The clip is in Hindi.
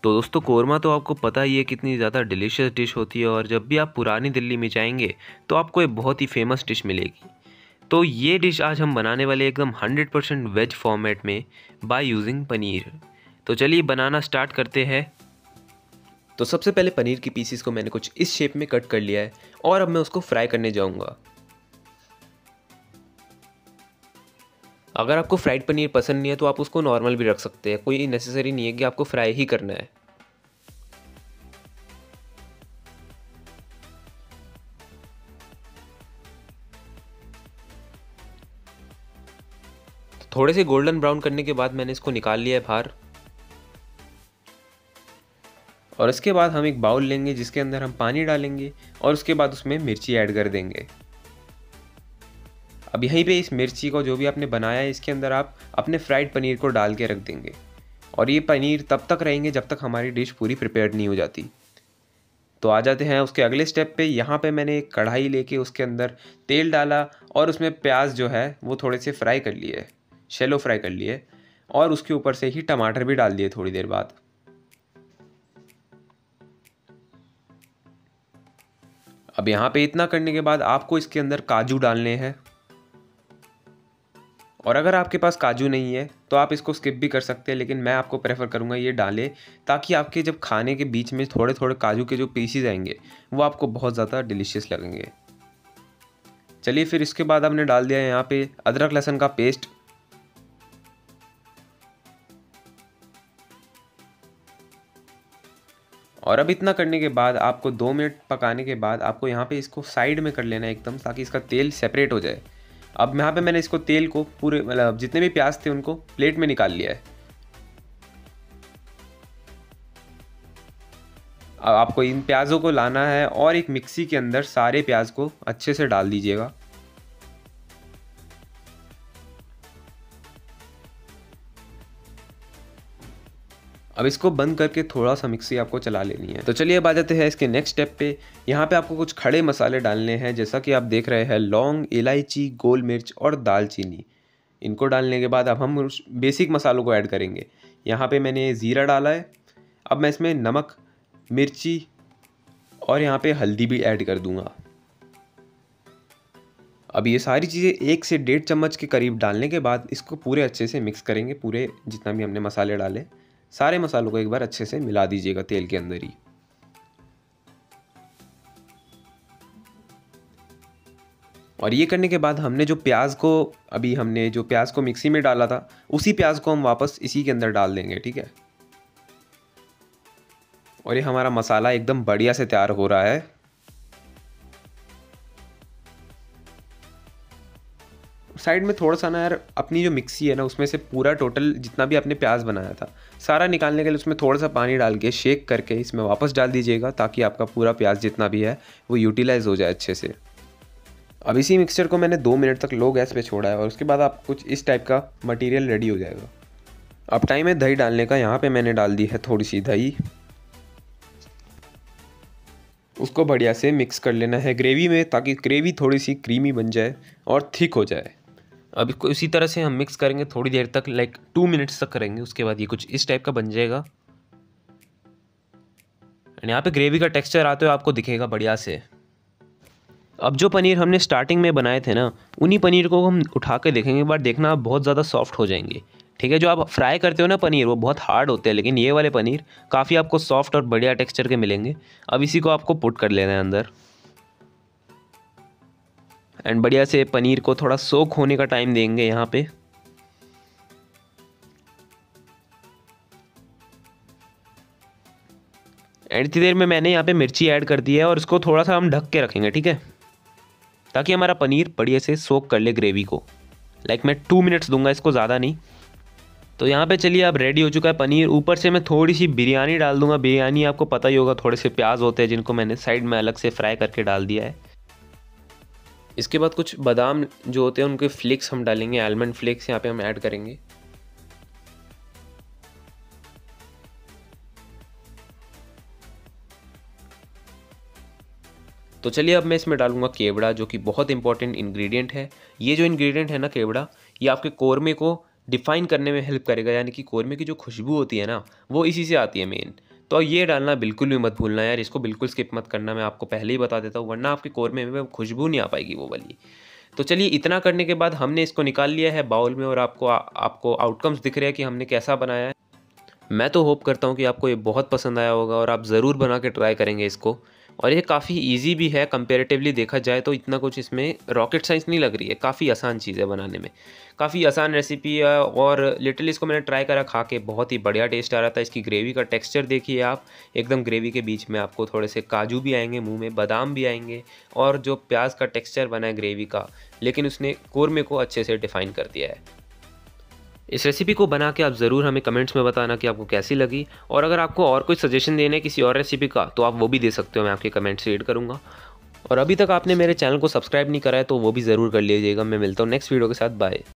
तो दोस्तों कोरमा तो आपको पता ही है कितनी ज़्यादा डिलीशियस डिश होती है, और जब भी आप पुरानी दिल्ली में जाएंगे तो आपको एक बहुत ही फेमस डिश मिलेगी। तो ये डिश आज हम बनाने वाले एकदम 100% वेज फॉर्मेट में बाय यूजिंग पनीर। तो चलिए बनाना स्टार्ट करते हैं। तो सबसे पहले पनीर की पीसीस को मैंने कुछ इस शेप में कट कर लिया है और अब मैं उसको फ्राई करने जाऊंगा। अगर आपको फ्राइड पनीर पसंद नहीं है तो आप उसको नॉर्मल भी रख सकते हैं, कोई नेसेसरी नहीं है कि आपको फ्राई ही करना है। थोड़े से गोल्डन ब्राउन करने के बाद मैंने इसको निकाल लिया है बाहर। और इसके बाद हम एक बाउल लेंगे जिसके अंदर हम पानी डालेंगे और उसके बाद उसमें मिर्ची ऐड कर देंगे। अब यहीं पे इस मिर्ची को जो भी आपने बनाया है इसके अंदर आप अपने फ्राइड पनीर को डाल के रख देंगे, और ये पनीर तब तक रहेंगे जब तक हमारी डिश पूरी प्रिपेयर्ड नहीं हो जाती। तो आ जाते हैं उसके अगले स्टेप पे। यहाँ पे मैंने एक कढ़ाई लेके उसके अंदर तेल डाला और उसमें प्याज जो है वो थोड़े से फ्राई कर लिए, शैलो फ्राई कर लिए, और उसके ऊपर से ही टमाटर भी डाल दिए थोड़ी देर बाद। अब यहाँ पे इतना करने के बाद आपको इसके अंदर काजू डालने हैं, और अगर आपके पास काजू नहीं है तो आप इसको स्किप भी कर सकते हैं, लेकिन मैं आपको प्रेफर करूँगा ये डालें, ताकि आपके जब खाने के बीच में थोड़े थोड़े काजू के जो पीसीज आएंगे वो आपको बहुत ज़्यादा डिलीशियस लगेंगे। चलिए फिर इसके बाद हमने डाल दिया है यहाँ पे अदरक लहसुन का पेस्ट। और अब इतना करने के बाद आपको 2 मिनट पकाने के बाद आपको यहाँ पे इसको साइड में कर लेना है एकदम, ताकि इसका तेल सेपरेट हो जाए। अब यहाँ पे मैंने इसको तेल को पूरे मतलब जितने भी प्याज थे उनको प्लेट में निकाल लिया है। अब आपको इन प्याज़ों को लाना है और एक मिक्सी के अंदर सारे प्याज को अच्छे से डाल दीजिएगा। अब इसको बंद करके थोड़ा सा मिक्सी आपको चला लेनी है। तो चलिए अब आ जाते हैं इसके नेक्स्ट स्टेप पे। यहाँ पे आपको कुछ खड़े मसाले डालने हैं, जैसा कि आप देख रहे हैं लौंग, इलायची, गोल मिर्च और दालचीनी। इनको डालने के बाद अब हम उस बेसिक मसालों को ऐड करेंगे। यहाँ पे मैंने ज़ीरा डाला है। अब मैं इसमें नमक, मिर्ची और यहाँ पे हल्दी भी ऐड कर दूँगा। अब ये सारी चीज़ें 1 से 1.5 चम्मच के करीब डालने के बाद इसको पूरे अच्छे से मिक्स करेंगे। पूरे जितना भी हमने मसाले डाले सारे मसालों को एक बार अच्छे से मिला दीजिएगा तेल के अंदर ही। और ये करने के बाद हमने जो प्याज को मिक्सी में डाला था उसी प्याज को हम वापस इसी के अंदर डाल देंगे, ठीक है। और ये हमारा मसाला एकदम बढ़िया से तैयार हो रहा है। साइड में थोड़ा सा ना यार अपनी जो मिक्सी है ना उसमें से पूरा टोटल जितना भी आपने प्याज बनाया था सारा निकालने के लिए उसमें थोड़ा सा पानी डाल के शेक करके इसमें वापस डाल दीजिएगा, ताकि आपका पूरा प्याज जितना भी है वो यूटिलाइज हो जाए अच्छे से। अब इसी मिक्सचर को मैंने 2 मिनट तक लो गैस पे छोड़ा है, और उसके बाद आप कुछ इस टाइप का मटेरियल रेडी हो जाएगा। अब टाइम है दही डालने का। यहाँ पे मैंने डाल दी है थोड़ी सी दही। उसको बढ़िया से मिक्स कर लेना है ग्रेवी में, ताकि ग्रेवी थोड़ी सी क्रीमी बन जाए और थिक हो जाए। अब इसको इसी तरह से हम मिक्स करेंगे थोड़ी देर तक, लाइक 2 मिनट्स तक करेंगे। उसके बाद ये कुछ इस टाइप का बन जाएगा। एंड यहाँ पे ग्रेवी का टेक्सचर आते हुए आपको दिखेगा बढ़िया से। अब जो पनीर हमने स्टार्टिंग में बनाए थे ना उन्हीं पनीर को हम उठा के देखेंगे, बट देखना बहुत ज़्यादा सॉफ्ट हो जाएंगे, ठीक है। जो आप फ्राई करते हो ना पनीर वो बहुत हार्ड होते हैं, लेकिन ये वाले पनीर काफ़ी आपको सॉफ्ट और बढ़िया टेक्सचर के मिलेंगे। अब इसी को आपको पुट कर लेना है अंदर, एंड बढ़िया से पनीर को थोड़ा सोक होने का टाइम देंगे यहाँ पे। एंड इतनी देर में मैंने यहाँ पे मिर्ची ऐड कर दी है, और इसको थोड़ा सा हम ढक के रखेंगे, ठीक है, ताकि हमारा पनीर बढ़िया से सोक कर ले ग्रेवी को। लाइक मैं 2 मिनट्स दूंगा इसको, ज़्यादा नहीं। तो यहाँ पे चलिए अब रेडी हो चुका है पनीर। ऊपर से मैं थोड़ी सी बिरयानी डाल दूंगा। बिरयानी आपको पता ही होगा, थोड़े से प्याज होते हैं जिनको मैंने साइड में अलग से फ्राई करके डाल दिया है। इसके बाद कुछ बादाम जो होते हैं उनके फ्लेक्स हम डालेंगे, आलमंड फ्लेक्स यहाँ पे हम ऐड करेंगे। तो चलिए अब मैं इसमें डालूंगा केवड़ा, जो कि बहुत इंपॉर्टेंट इंग्रेडिएंट है। ये जो इंग्रेडिएंट है ना केवड़ा, ये आपके कोरमे को डिफ़ाइन करने में हेल्प करेगा, यानी कि कोरमे की जो खुशबू होती है ना वो इसी से आती है मेन। तो ये डालना बिल्कुल भी मत भूलना यार, इसको बिल्कुल स्किप मत करना, मैं आपको पहले ही बता देता हूँ, वरना आपके कौरमे में खुशबू नहीं आ पाएगी वो वाली। तो चलिए इतना करने के बाद हमने इसको निकाल लिया है बाउल में और आपको आउटकम्स दिख रहे हैं कि हमने कैसा बनाया है। मैं तो होप करता हूँ कि आपको ये बहुत पसंद आया होगा और आप ज़रूर बना के ट्राई करेंगे इसको। और ये काफ़ी इजी भी है कंपैरेटिवली देखा जाए तो, इतना कुछ इसमें रॉकेट साइंस नहीं लग रही है, काफ़ी आसान चीज़ है बनाने में, काफ़ी आसान रेसिपी है। और लिटरली इसको मैंने ट्राई करा खा के, बहुत ही बढ़िया टेस्ट आ रहा था। इसकी ग्रेवी का टेक्सचर देखिए आप, एकदम ग्रेवी के बीच में आपको थोड़े से काजू भी आएंगे मुंह में, बादाम भी आएंगे, और जो प्याज का टेक्सचर बना है ग्रेवी का, लेकिन उसने कोरमे को अच्छे से डिफ़ाइन कर दिया है। इस रेसिपी को बना के आप ज़रूर हमें कमेंट्स में बताना कि आपको कैसी लगी, और अगर आपको और कोई सजेशन देना है किसी और रेसिपी का तो आप वो भी दे सकते हो, मैं आपके कमेंट्स रीड करूँगा। और अभी तक आपने मेरे चैनल को सब्सक्राइब नहीं करा है तो वो भी ज़रूर कर लीजिएगा। मैं मिलता हूँ नेक्स्ट वीडियो के साथ, बाय।